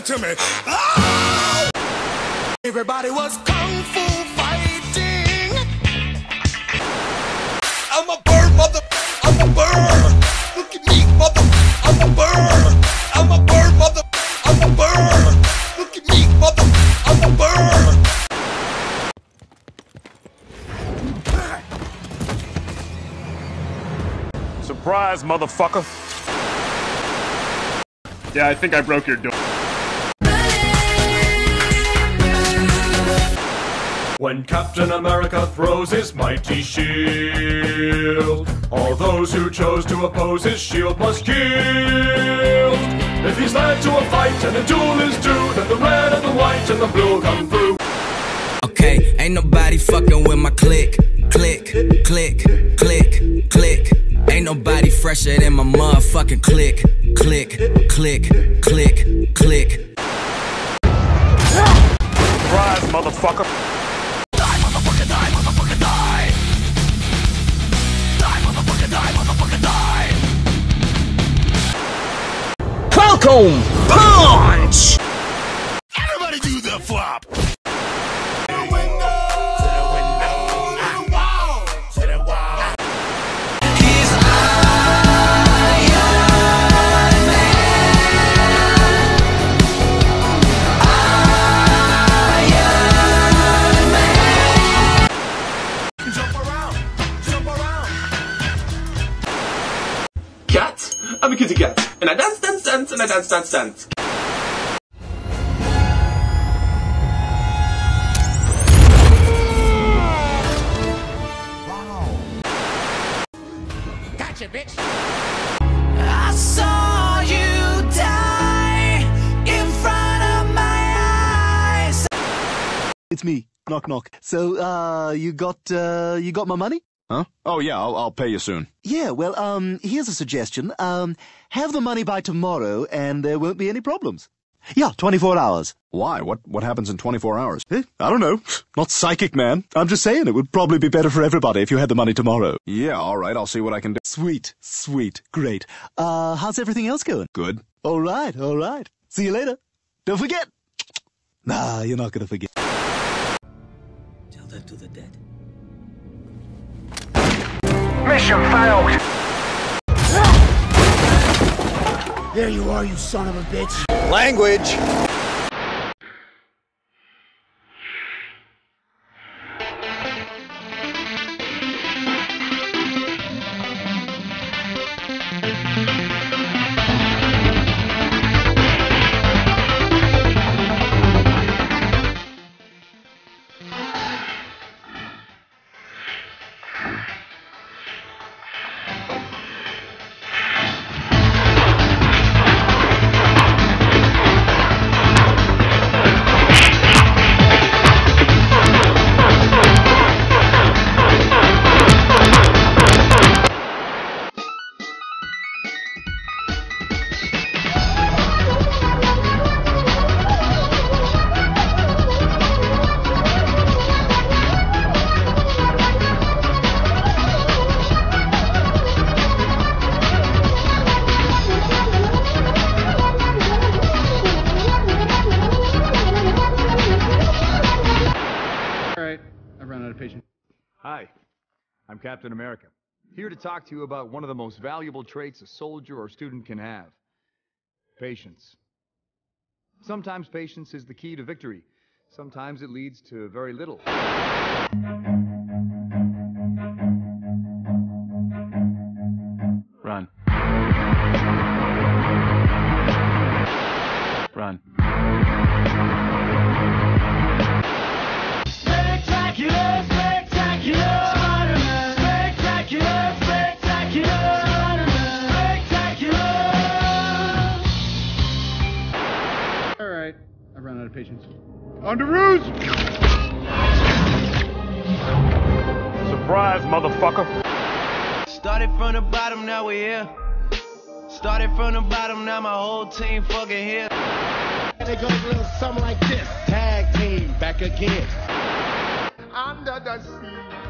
it to me. Oh! Everybody was kung fu fighting. I'm a bird, mother. I'm a bird. Look at me, mother. I'm a bird. I'm a bird, mother. I'm a bird. Look at me, mother. I'm a bird. Surprise, motherfucker. Yeah, I think I broke your door. When Captain America throws his mighty shield, all those who chose to oppose his shield must yield. If he's led to a fight and a duel is due, then the red and the white and the blue come through. Okay, ain't nobody fucking with my click. Click, click, click, click. Ain't nobody fresher than my motherfucking click. Click, click, click, click. Surprise, motherfucker. Die, motherfucker, die, motherfucker, die. Die, motherfucker, die, motherfucker, die. Falcon punch! Everybody do the flop. Cat? I'm a kitty cat. And I dance, dance, dance, and I dance, dance, dance. Wow. Gotcha, bitch. I saw you die in front of my eyes. It's me. Knock, knock. So, you got my money? Huh? Oh, yeah, I'll pay you soon. Yeah, well, here's a suggestion. Have the money by tomorrow, and there won't be any problems. Yeah, 24 hours. Why? What happens in 24 hours? I don't know. Not psychic, man. I'm just saying it would probably be better for everybody if you had the money tomorrow. Yeah, all right, I'll see what I can do. Sweet, sweet, great. How's everything else going? Good. All right, all right. See you later. Don't forget. Nah, you're not gonna forget. Tell that to the dead. Mission failed. There you are, you son of a bitch. Language. Hi, I'm Captain America, here to talk to you about one of the most valuable traits a soldier or student can have: patience. Sometimes patience is the key to victory. Sometimes it leads to very little. Run. Run. Spectacular, spectacular, Spider-Man. Spectacular, spectacular, Spider-Man. Spectacular. All right, I've run out of patience. On to ruse! Surprise, motherfucker. Started from the bottom, now we're here. Started from the bottom, now my whole team fucking here. And it goes a little something like this. Tag team back again. Under the sea.